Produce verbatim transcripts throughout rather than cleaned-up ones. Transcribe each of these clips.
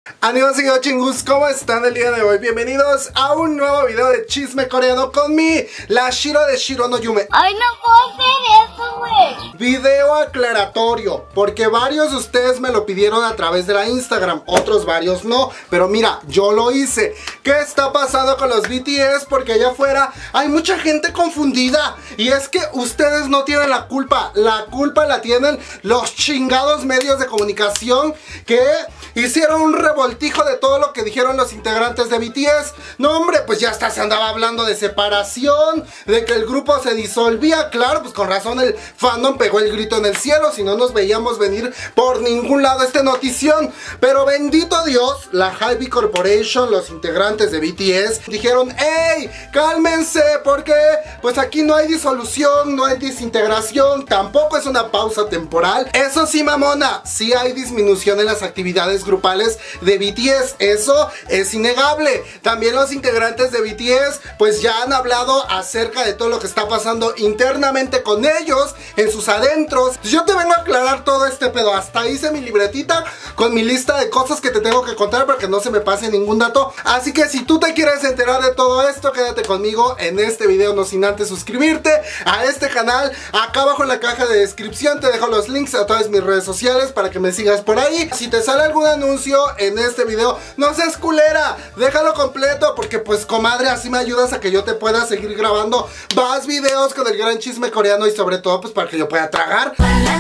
Annyeonghaseyo chingus, ¿cómo están el día de hoy? Bienvenidos a un nuevo video de chisme coreano con mi, la Shiro de Shiro no Yume. Ay, no puedo hacer eso, güey. Video aclaratorio, porque varios de ustedes me lo pidieron a través de la Instagram, otros varios no, pero mira, yo lo hice. ¿Qué está pasando con los B T S? Porque allá afuera hay mucha gente confundida, y es que ustedes no tienen la culpa, la culpa la tienen los chingados medios de comunicación que hicieron un revoltijo de todo lo que dijeron los integrantes de B T S. No, hombre, pues ya hasta se andaba hablando de separación, de que el grupo se disolvía. Claro, pues con razón el fandom pegó el grito en el cielo, si no nos veíamos venir por ningún lado esta notición. Pero bendito Dios, la Hybe Corporation, los integrantes de B T S, dijeron: ¡Ey! ¡Cálmense! Porque pues aquí no hay disolución, no hay desintegración, tampoco es una pausa temporal. Eso sí, mamona, sí hay disminución en las actividades grupales de B T S, eso es innegable. También los integrantes de B T S pues ya han hablado acerca de todo lo que está pasando internamente con ellos, en sus adentros. Yo te vengo a aclarar todo este pedo, hasta hice mi libretita con mi lista de cosas que te tengo que contar para que no se me pase ningún dato. Así que si tú te quieres enterar de todo esto, quédate conmigo en este video, no sin antes suscribirte a este canal. Acá abajo en la caja de descripción te dejo los links a todas mis redes sociales para que me sigas por ahí. Si te sale algún anuncio en este video, no seas culera, déjalo completo, porque pues comadre, así me ayudas a que yo te pueda seguir grabando más videos con el gran chisme coreano, y sobre todo pues para que yo pueda tragar.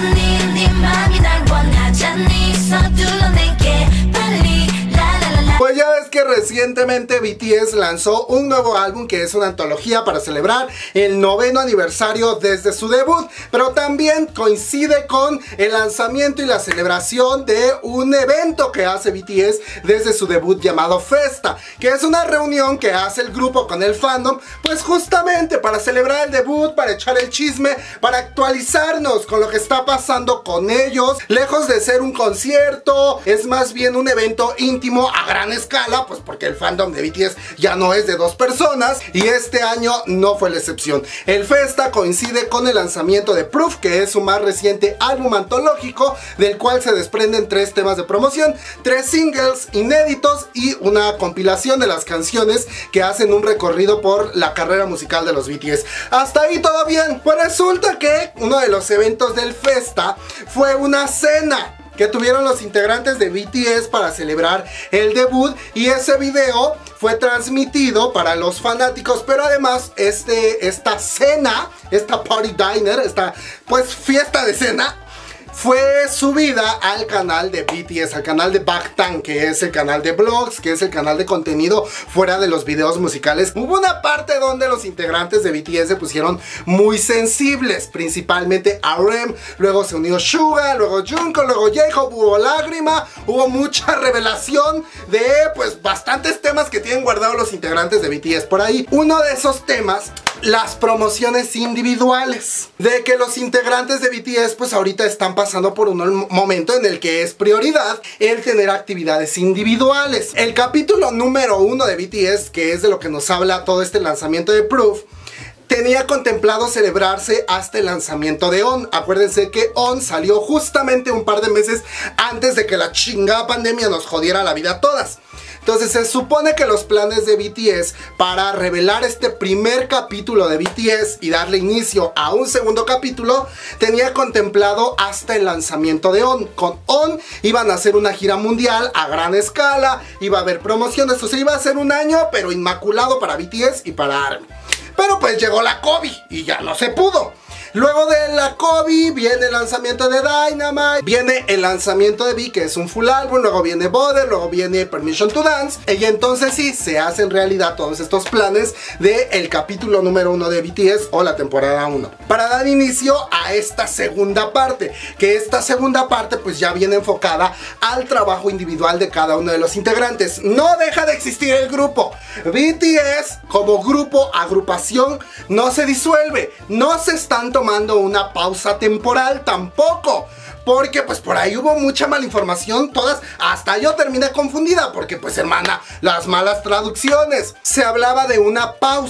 Pues ya ves que recientemente B T S lanzó un nuevo álbum que es una antología para celebrar el noveno aniversario desde su debut, pero también coincide con el lanzamiento y la celebración de un evento que hace B T S desde su debut llamado Festa, que es una reunión que hace el grupo con el fandom, pues justamente para celebrar el debut, para echar el chisme, para actualizarnos con lo que está pasando con ellos. Lejos de ser un concierto, es más bien un evento íntimo a gran escala, pues porque el fandom de B T S ya no es de dos personas, y este año no fue la excepción. El Festa coincide con el lanzamiento de Proof, que es su más reciente álbum antológico, del cual se desprenden tres temas de promoción, tres singles inéditos y una compilación de las canciones que hacen un recorrido por la carrera musical de los B T S. Hasta ahí todo bien. Pues resulta que uno de los eventos del Festa fue una cena que tuvieron los integrantes de B T S para celebrar el debut, y ese video fue transmitido para los fanáticos, pero además este, esta cena, esta party diner, esta pues fiesta de cena, fue subida al canal de B T S, al canal de Bangtan, que es el canal de vlogs, que es el canal de contenido fuera de los videos musicales. Hubo una parte donde los integrantes de B T S se pusieron muy sensibles, principalmente R M, luego se unió Suga, luego Jungkook, luego J-Hope, hubo lágrima, hubo mucha revelación de pues bastantes temas que tienen guardados los integrantes de B T S por ahí. Uno de esos temas, las promociones individuales, de que los integrantes de B T S pues ahorita están pasando por un momento en el que es prioridad el tener actividades individuales. El capítulo número uno de B T S, que es de lo que nos habla todo este lanzamiento de Proof, tenía contemplado celebrarse hasta el lanzamiento de On. Acuérdense que On salió justamente un par de meses antes de que la chingada pandemia nos jodiera la vida a todas. Entonces se supone que los planes de B T S para revelar este primer capítulo de B T S y darle inicio a un segundo capítulo tenía contemplado hasta el lanzamiento de On. Con On iban a hacer una gira mundial a gran escala, iba a haber promociones, o sea, iba a ser un año pero inmaculado para B T S y para ARMY. Pero pues llegó la COVID y ya no se pudo. Luego de la COVID viene el lanzamiento de Dynamite, viene el lanzamiento de V, que es un full álbum, luego viene Border, luego viene Permission to Dance, y entonces sí, se hacen realidad todos estos planes del capítulo número uno de B T S o la temporada uno. Para dar inicio a esta segunda parte, que esta segunda parte pues ya viene enfocada al trabajo individual de cada uno de los integrantes. No deja de existir el grupo. B T S como grupo, agrupación, no se disuelve, no se están tomando una pausa temporal tampoco, porque pues por ahí hubo mucha malinformación, todas, hasta yo terminé confundida, porque pues hermana, las malas traducciones, se hablaba de una pausa,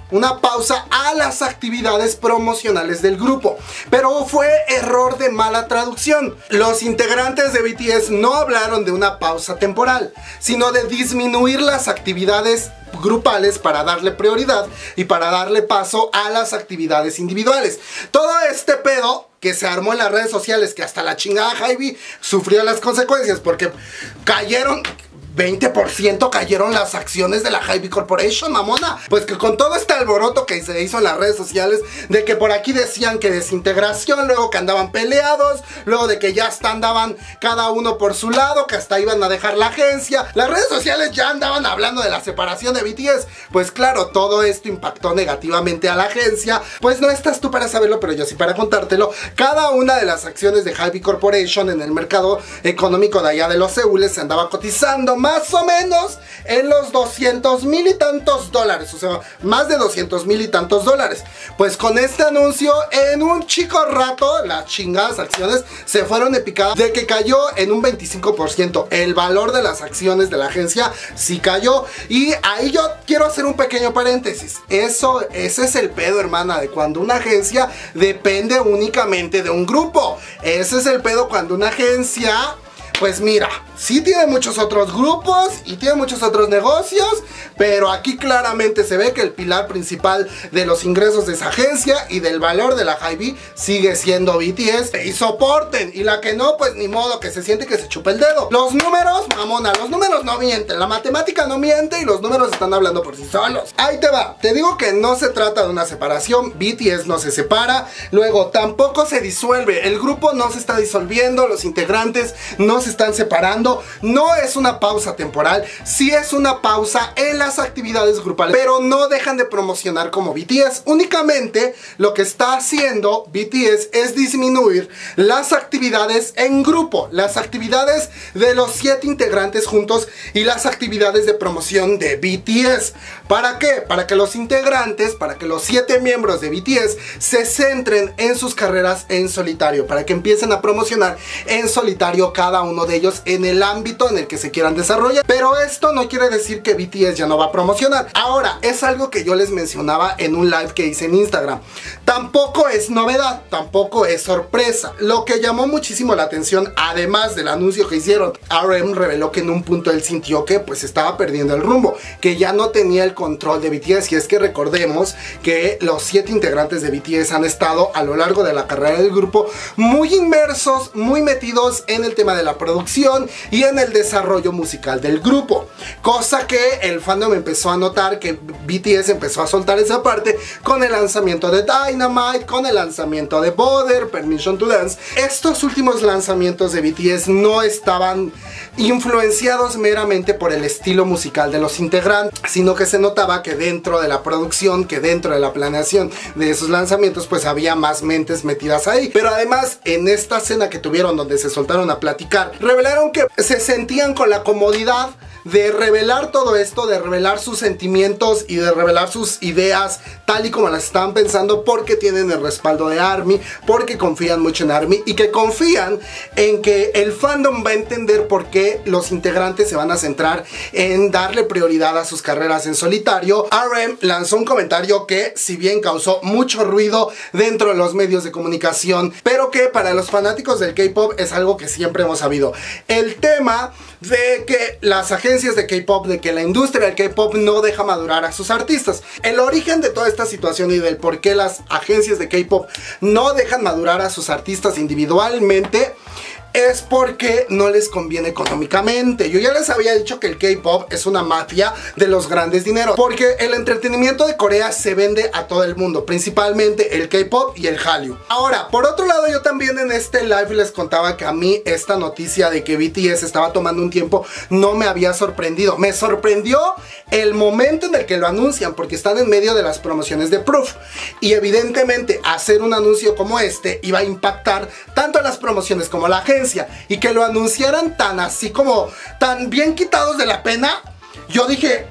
una pausa a las actividades promocionales del grupo, pero fue error de mala traducción. Los integrantes de B T S no hablaron de una pausa temporal, sino de disminuir las actividades grupales para darle prioridad y para darle paso a las actividades individuales. Todo este pedo que se armó en las redes sociales, que hasta la chingada Hybe sufrió las consecuencias porque cayeron... veinte por ciento cayeron las acciones de la Hybe Corporation, mamona. Pues que con todo este alboroto que se hizo en las redes sociales, de que por aquí decían que desintegración, luego que andaban peleados, luego de que ya hasta andaban cada uno por su lado, que hasta iban a dejar la agencia. Las redes sociales ya andaban hablando de la separación de B T S. Pues claro, todo esto impactó negativamente a la agencia. Pues no estás tú para saberlo, pero yo sí para contártelo. Cada una de las acciones de Hybe Corporation en el mercado económico de allá de los Seúles se andaba cotizando más o menos en los doscientos mil y tantos dólares, o sea, más de doscientos mil y tantos dólares. Pues con este anuncio, en un chico rato, las chingadas acciones se fueron de picada, de que cayó en un veinticinco por ciento. El valor de las acciones de la agencia sí cayó. Y ahí yo quiero hacer un pequeño paréntesis. Eso, ese es el pedo, hermana, de cuando una agencia depende únicamente de un grupo. Ese es el pedo cuando una agencia... Pues mira, sí tiene muchos otros grupos y tiene muchos otros negocios, pero aquí claramente se ve que el pilar principal de los ingresos de esa agencia y del valor de la Hybe sigue siendo B T S. Y soporten, y la que no, pues ni modo, que se siente que se chupa el dedo. Los números, mamona, los números no mienten, la matemática no miente y los números están hablando por sí solos. Ahí te va, te digo que no se trata de una separación, B T S no se separa, luego tampoco se disuelve, el grupo no se está disolviendo, los integrantes no se están separando, no es una pausa temporal, sí es una pausa en las actividades grupales, pero no dejan de promocionar como B T S. Únicamente lo que está haciendo B T S es disminuir las actividades en grupo, las actividades de los siete integrantes juntos y las actividades de promoción de B T S. ¿Para qué? Para que los integrantes, para que los siete miembros de B T S se centren en sus carreras en solitario, para que empiecen a promocionar en solitario cada uno de ellos en el ámbito en el que se quieran desarrollar. Pero esto no quiere decir que B T S ya no va a promocionar. Ahora, es algo que yo les mencionaba en un live que hice en Instagram. Tampoco es novedad, tampoco es sorpresa. Lo que llamó muchísimo la atención, además del anuncio que hicieron, R M reveló que en un punto él sintió que pues estaba perdiendo el rumbo, que ya no tenía el control de B T S. Y es que recordemos que los siete integrantes de B T S han estado a lo largo de la carrera del grupo muy inmersos, muy metidos en el tema de la producción y en el desarrollo musical del grupo, cosa que el fandom empezó a notar, que B T S empezó a soltar esa parte con el lanzamiento de Dynamite, con el lanzamiento de Butter, Permission to Dance. Estos últimos lanzamientos de B T S no estaban influenciados meramente por el estilo musical de los integrantes, sino que se notaba que dentro de la producción, que dentro de la planeación de esos lanzamientos, pues había más mentes metidas ahí. Pero además, en esta cena que tuvieron donde se soltaron a platicar, revelaron que se sentían con la comodidad de revelar todo esto, de revelar sus sentimientos y de revelar sus ideas tal y como las estaban pensando, porque tienen el respaldo de ARMY, porque confían mucho en ARMY y que confían en que el fandom va a entender por qué los integrantes se van a centrar en darle prioridad a sus carreras en solitario. R M lanzó un comentario que, si bien causó mucho ruido dentro de los medios de comunicación, pero que para los fanáticos del K-pop es algo que siempre hemos sabido: el tema de que las agencias de K-pop, de que la industria del K-pop no deja madurar a sus artistas. El origen de toda esta situación y del por qué las agencias de K-pop no dejan madurar a sus artistas individualmente es porque no les conviene económicamente. Yo ya les había dicho que el K-pop es una mafia de los grandes dineros, porque el entretenimiento de Corea se vende a todo el mundo, principalmente el K-pop y el Hallyu. Ahora, por otro lado, yo también en este live les contaba que a mí esta noticia de que B T S estaba tomando un tiempo no me había sorprendido. Me sorprendió el momento en el que lo anuncian, porque están en medio de las promociones de Proof, y evidentemente hacer un anuncio como este iba a impactar tanto a las promociones como a la agencia. Y que lo anunciaran tan así como tan bien quitados de la pena, yo dije: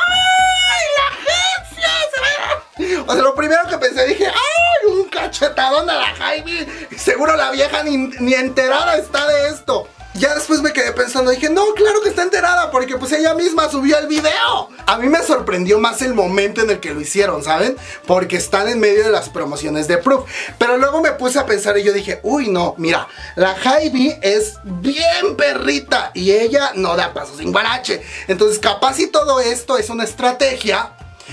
¡ay, la agencia se va! O sea, lo primero que pensé, dije: ¡ay, un cachetadón a la Hybe! Seguro la vieja ni, ni enterada está de esto. ya después me quedé pensando, dije, no, claro que está enterada, porque pues ella misma subió el video. A mí me sorprendió más el momento en el que lo hicieron, ¿saben? Porque están en medio de las promociones de Proof. Pero luego me puse a pensar y yo dije, uy, no, mira, la Hybe es bien perrita y ella no da paso sin guarache. Entonces capaz si todo esto es una estrategia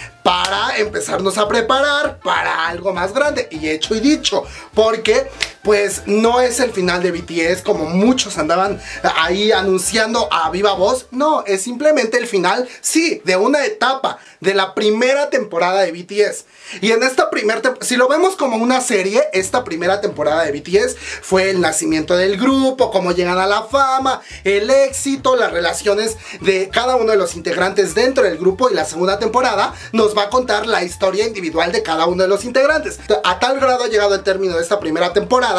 para empezarnos a preparar para algo más grande. Y hecho y dicho, porque pues no es el final de B T S como muchos andaban ahí anunciando a viva voz. No, es simplemente el final, sí, de una etapa, de la primera temporada de B T S. Y en esta primera temporada, si lo vemos como una serie, esta primera temporada de B T S fue el nacimiento del grupo, cómo llegan a la fama, el éxito, las relaciones de cada uno de los integrantes dentro del grupo. Y la segunda temporada nos va a contar la historia individual de cada uno de los integrantes. A tal grado ha llegado el término de esta primera temporada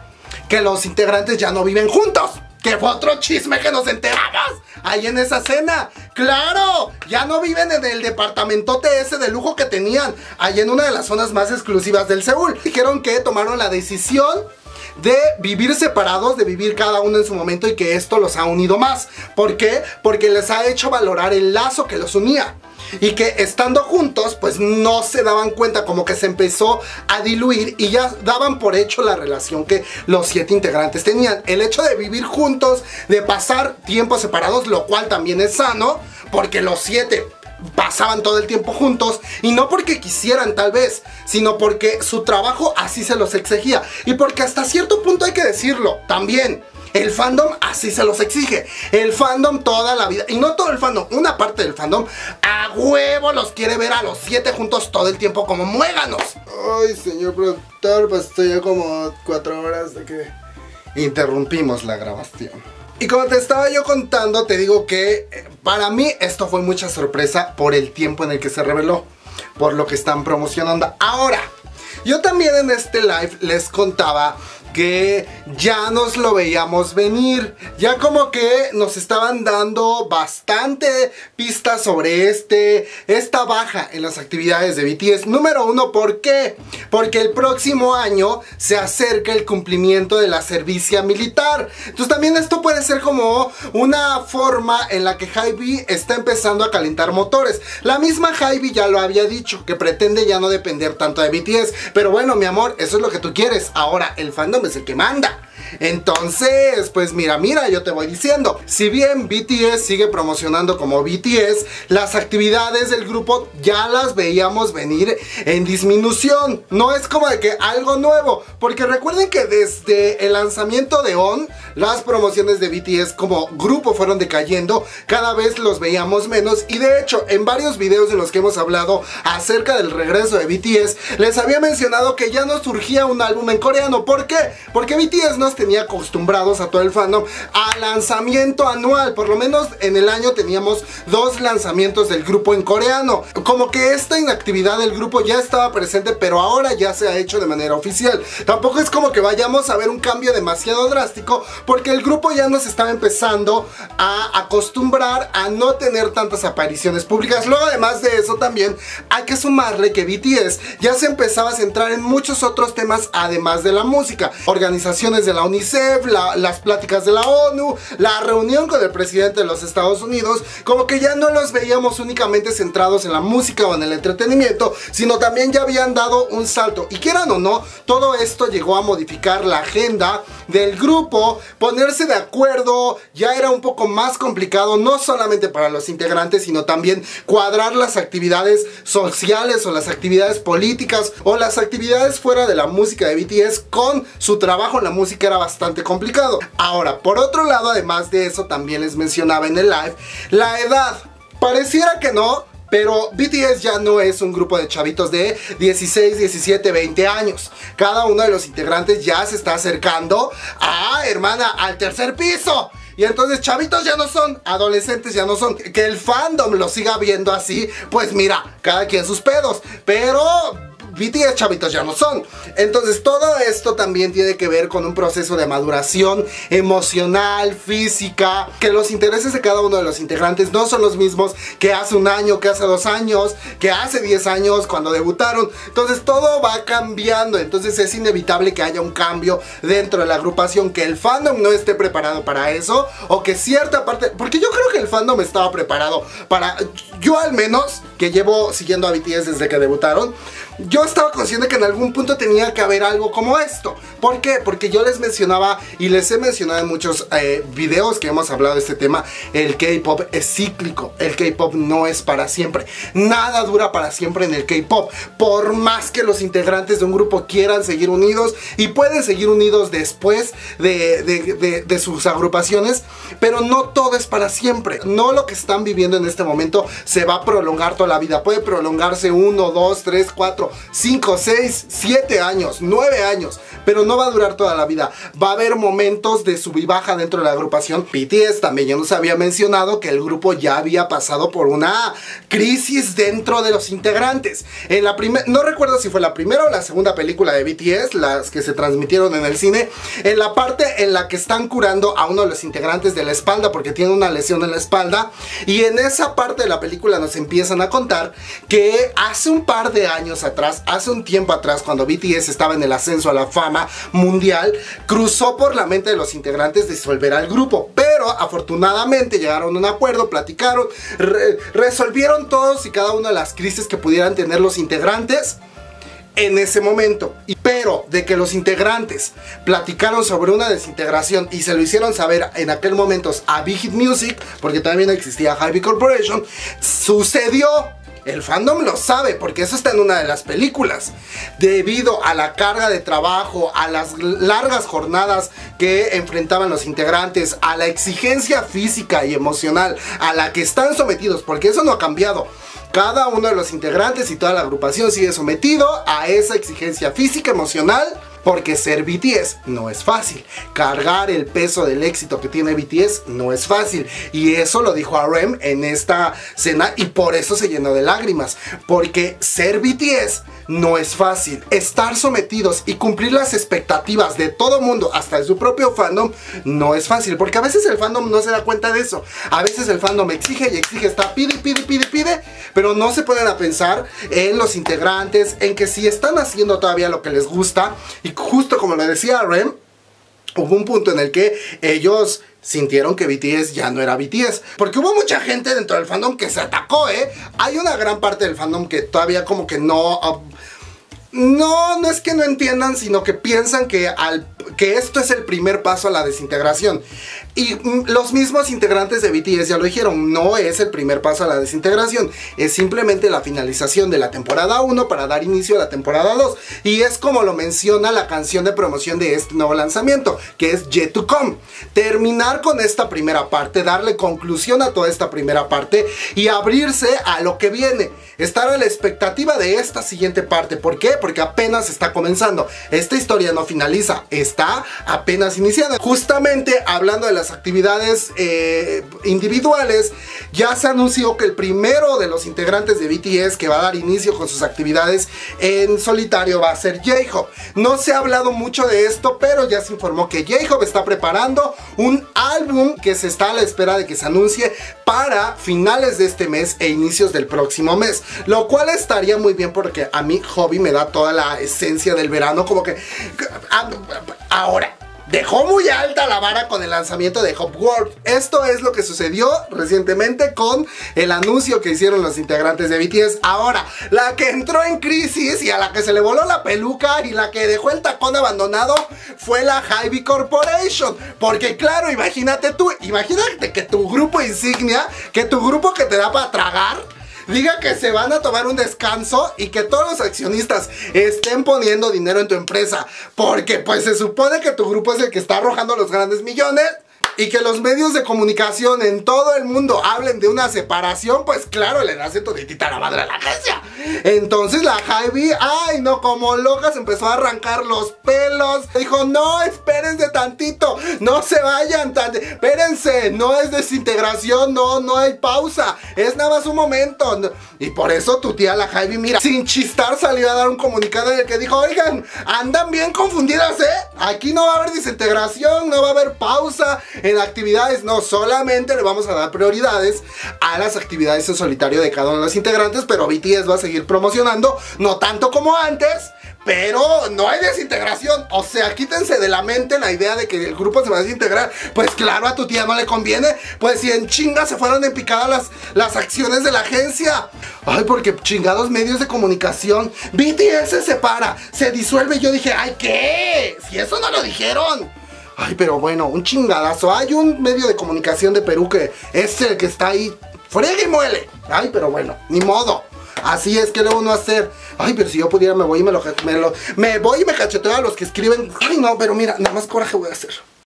que los integrantes ya no viven juntos. Que fue otro chisme que nos enteramos ahí en esa escena. ¡Claro! Ya no viven en el departamentote ese de lujo que tenían ahí en una de las zonas más exclusivas del Seúl. Dijeron que tomaron la decisión de vivir separados, de vivir cada uno en su momento, y que esto los ha unido más. ¿Por qué? Porque les ha hecho valorar el lazo que los unía. Y que estando juntos, pues no se daban cuenta, como que se empezó a diluir y ya daban por hecho la relación que los siete integrantes tenían. El hecho de vivir juntos, de pasar tiempos separados, lo cual también es sano, porque los siete pasaban todo el tiempo juntos, y no porque quisieran tal vez, sino porque su trabajo así se los exigía. Y porque hasta cierto punto, hay que decirlo también, el fandom así se los exige. El fandom toda la vida, y no todo el fandom, una parte del fandom a huevo los quiere ver a los siete juntos todo el tiempo como muéganos. Ay, señor productor, pues estoy ya como cuatro horas de que interrumpimos la grabación. Y como te estaba yo contando, te digo que eh, para mí esto fue mucha sorpresa por el tiempo en el que se reveló, por lo que están promocionando. Ahora, yo también en este live les contaba que ya nos lo veíamos venir, ya como que nos estaban dando bastante pistas sobre este, esta baja en las actividades de B T S. Número uno, ¿por qué? Porque el próximo año se acerca el cumplimiento de la servicia militar. Entonces también esto puede ser como una forma en la que Hybe está empezando a calentar motores. La misma Hybe ya lo había dicho, que pretende ya no depender tanto de B T S. Pero bueno, mi amor, eso es lo que tú quieres. Ahora el fandom es el que manda. Entonces, pues mira, mira, yo te voy diciendo, si bien B T S sigue promocionando como B T S, las actividades del grupo ya las veíamos venir en disminución. No es como de que algo nuevo, porque recuerden que desde el lanzamiento de On, las promociones de B T S como grupo fueron decayendo, cada vez los veíamos menos. Y de hecho, en varios videos en los que hemos hablado acerca del regreso de B T S, les había mencionado que ya no surgía un álbum en coreano. ¿Por qué? Porque B T S nos tenía acostumbrados a todo el fandom a lanzamiento anual. Por lo menos en el año teníamos dos lanzamientos del grupo en coreano. Como que esta inactividad del grupo ya estaba presente, pero ahora ya se ha hecho de manera oficial. Tampoco es como que vayamos a ver un cambio demasiado drástico, porque el grupo ya nos estaba empezando a acostumbrar a no tener tantas apariciones públicas. Luego, además de eso, también hay que sumarle que B T S ya se empezaba a centrar en muchos otros temas además de la música. Organizaciones de la UNICEF, la, las pláticas de la ONU, la reunión con el presidente de los Estados Unidos. Como que ya no los veíamos únicamente centrados en la música o en el entretenimiento, sino también ya habían dado un salto. Y quieran o no, todo esto llegó a modificar la agenda del grupo. Ponerse de acuerdo ya era un poco más complicado, no solamente para los integrantes, sino también cuadrar las actividades sociales o las actividades políticas o las actividades fuera de la música de B T S con su trabajo en la música era bastante complicado. Ahora, por otro lado, además de eso, también les mencionaba en el live la edad. Pareciera que no, pero B T S ya no es un grupo de chavitos de dieciséis, diecisiete, veinte años. Cada uno de los integrantes ya se está acercando a, hermana, al tercer piso. Y entonces chavitos ya no son, adolescentes ya no son. Que el fandom lo siga viendo así, pues mira, cada quien sus pedos. Pero B T S chavitos ya no son. Entonces todo esto también tiene que ver con un proceso de maduración emocional, física, que los intereses de cada uno de los integrantes no son los mismos que hace un año, que hace dos años, que hace diez años cuando debutaron. Entonces todo va cambiando, entonces es inevitable que haya un cambio dentro de la agrupación, que el fandom no esté preparado para eso, o que cierta parte, porque yo creo que el fandom estaba preparado para, yo al menos, que llevo siguiendo a B T S desde que debutaron, yo estaba consciente que en algún punto tenía que haber algo como esto. ¿Por qué? Porque yo les mencionaba y les he mencionado en muchos eh, videos que hemos hablado de este tema, el K-pop es cíclico, el K-pop no es para siempre, nada dura para siempre en el K-pop, por más que los integrantes de un grupo quieran seguir unidos, y pueden seguir unidos después de, de, de, de sus agrupaciones, pero no todo es para siempre, no lo que están viviendo en este momento se va a prolongar toda la vida, puede prolongarse uno, dos, tres, cuatro, cinco, seis, siete años, nueve años, pero no va a durar toda la vida. Va a haber momentos de sub y baja dentro de la agrupación. B T S también ya nos había mencionado que el grupo ya había pasado por una crisis dentro de los integrantes. En la primera, no recuerdo si fue la primera o la segunda película de B T S, las que se transmitieron en el cine, en la parte en la que están curando a uno de los integrantes de la espalda porque tiene una lesión en la espalda, y en esa parte de la película nos empiezan a contar que hace un par de años atrás, hace un tiempo atrás, cuando B T S estaba en el ascenso a la fama mundial, cruzó por la mente de los integrantes disolver al grupo, pero afortunadamente llegaron a un acuerdo, platicaron, re resolvieron todos y cada una de las crisis que pudieran tener los integrantes en ese momento. Y pero de que los integrantes platicaron sobre una desintegración y se lo hicieron saber en aquel momento a Big Hit Music, porque también existía Hybe Corporation, sucedió. El fandom lo sabe porque eso está en una de las películas. Debido a la carga de trabajo, a las largas jornadas que enfrentaban los integrantes, a la exigencia física y emocional a la que están sometidos, porque eso no ha cambiado. Cada uno de los integrantes y toda la agrupación sigue sometido a esa exigencia física, emocional, porque ser B T S no es fácil. Cargar el peso del éxito que tiene B T S no es fácil. Y eso lo dijo R M en esta cena y por eso se llenó de lágrimas. Porque ser B T S no es fácil. Estar sometidos y cumplir las expectativas de todo mundo, hasta de su propio fandom, no es fácil. Porque a veces el fandom no se da cuenta de eso. A veces el fandom exige y exige, está pide, pide, pide, pide, pero no se ponen a pensar en los integrantes, en que si están haciendo todavía lo que les gusta. Y justo como le decía R M, hubo un punto en el que ellos sintieron que B T S ya no era B T S, porque hubo mucha gente dentro del fandom que se atacó, ¿eh? Hay una gran parte del fandom que todavía como que no... Uh, no, no es que no entiendan, sino que piensan que, al, que esto es el primer paso a la desintegración. Y mm, los mismos integrantes de B T S ya lo dijeron, no es el primer paso a la desintegración, es simplemente la finalización de la temporada uno para dar inicio a la temporada dos. Y es como lo menciona la canción de promoción de este nuevo lanzamiento, que es Yet to Come. Terminar con esta primera parte, darle conclusión a toda esta primera parte y abrirse a lo que viene. Estar a la expectativa de esta siguiente parte. ¿Por qué? Porque apenas está comenzando. Esta historia no finaliza, está apenas iniciando. Justamente hablando de las actividades eh, individuales, ya se anunció que el primero de los integrantes de B T S que va a dar inicio con sus actividades en solitario va a ser J-Hope. No se ha hablado mucho de esto, pero ya se informó que J-Hope está preparando un álbum que se está a la espera de que se anuncie para finales de este mes e inicios del próximo mes, lo cual estaría muy bien porque a mí Hobby me da toda la esencia del verano, como que ahora dejó muy alta la vara con el lanzamiento de Hop World. Esto es lo que sucedió recientemente con el anuncio que hicieron los integrantes de B T S. Ahora, la que entró en crisis y a la que se le voló la peluca y la que dejó el tacón abandonado fue la Hybe Corporation. Porque claro, imagínate tú, imagínate que tu grupo insignia, que tu grupo que te da para tragar, diga que se van a tomar un descanso y que todos los accionistas estén poniendo dinero en tu empresa, porque pues se supone que tu grupo es el que está arrojando los grandes millones. y que los medios de comunicación en todo el mundo hablen de una separación, pues claro, le nace toditita la madre a la agencia. Entonces la Javi, ay no, como loca se empezó a arrancar los pelos. Dijo, no, espérense tantito, no se vayan, tan... espérense, no es desintegración, no, no hay pausa, es nada más un momento. Y por eso tu tía la Javi, mira, sin chistar salió a dar un comunicado en el que dijo, oigan, andan bien confundidas, ¿eh? Aquí no va a haber desintegración, no va a haber pausa en actividades, no, solamente le vamos a dar prioridades a las actividades en solitario de cada uno de los integrantes, pero B T S va a seguir promocionando, no tanto como antes, pero no hay desintegración. O sea, quítense de la mente la idea de que el grupo se va a desintegrar. Pues claro, a tu tía no le conviene. Pues si en chinga se fueron en picada las, las acciones de la agencia. Ay, porque chingados medios de comunicación. B T S se separa, se disuelve. Yo dije, ay, ¿qué? Si eso no lo dijeron. Ay, pero bueno, un chingadazo. Hay un medio de comunicación de Perú que es el que está ahí, friegue y muele. Ay, pero bueno, ni modo. Así es que luego no hacer. Ay, pero si yo pudiera me voy y me lo, me lo me voy y me cacheteo a los que escriben. Ay, no, pero mira, nada más coraje voy a hacer.